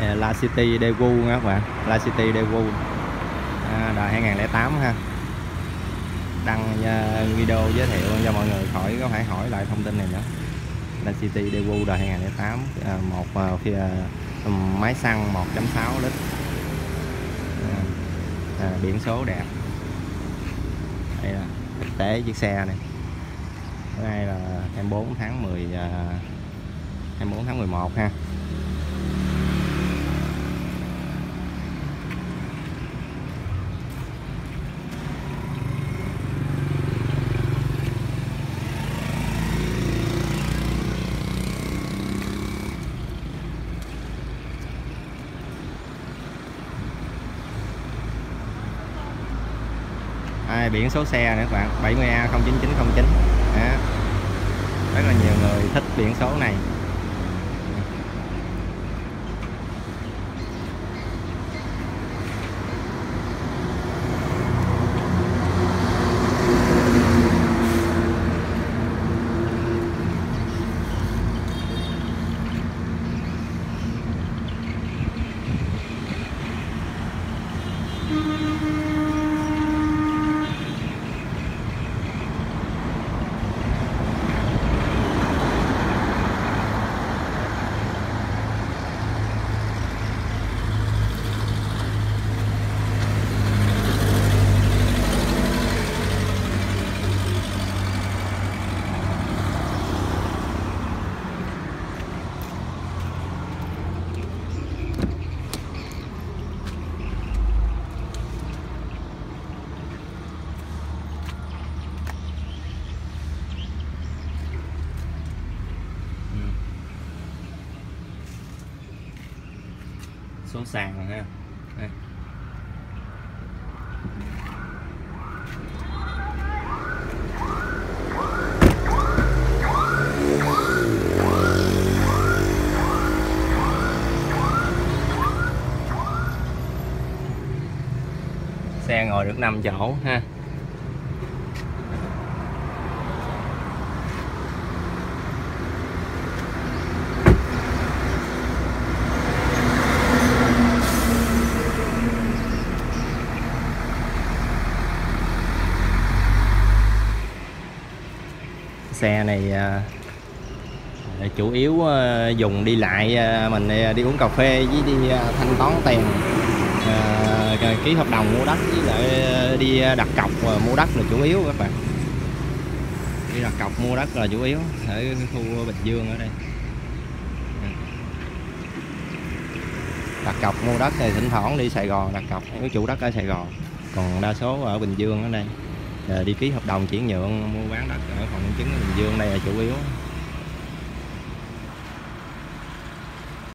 La City Daewoo nha các bạn, La City Daewoo đời 2008 ha. Đăng video giới thiệu cho mọi người khỏi có phải hỏi lại thông tin này nữa. La City Daewoo đời 2008, máy xăng 1.6 lít, biển số đẹp. Đây là thực tế chiếc xe này. Hôm nay là 24 tháng 11 ha. Biển số xe nữa các bạn, 70A09909. Rất là nhiều người thích biển số này. Số sàn rồi ha. Đây. Xe ngồi được 5 chỗ ha. Xe này chủ yếu dùng đi lại, mình đi uống cà phê với đi thanh toán tiền, ký hợp đồng mua đất với lại đi đặt cọc mua đất là chủ yếu các bạn. Đi đặt cọc mua đất là chủ yếu ở khu Bình Dương ở đây. Đặt cọc mua đất thì thỉnh thoảng đi Sài Gòn đặt cọc với chủ đất ở Sài Gòn, còn đa số ở Bình Dương ở đây. Đi ký hợp đồng chuyển nhượng mua bán đất ở phòng chứng ở Bình Dương đây là chủ yếu.